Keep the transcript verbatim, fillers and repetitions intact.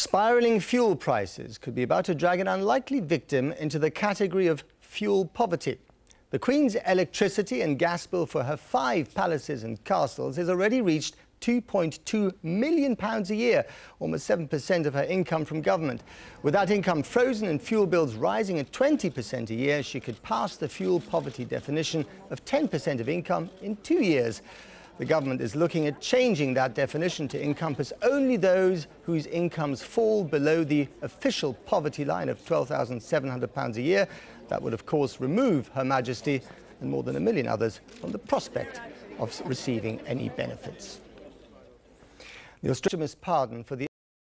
Spiralling fuel prices could be about to drag an unlikely victim into the category of fuel poverty. The Queen's electricity and gas bill for her five palaces and castles has already reached two point two million pounds a year, almost seven percent of her income from government. With that income frozen and fuel bills rising at twenty percent a year, she could pass the fuel poverty definition of ten percent of income in two years. The government is looking at changing that definition to encompass only those whose incomes fall below the official poverty line of twelve thousand seven hundred pounds a year. That would, of course, remove Her Majesty and more than a million others from the prospect of receiving any benefits. The Australian pardon for the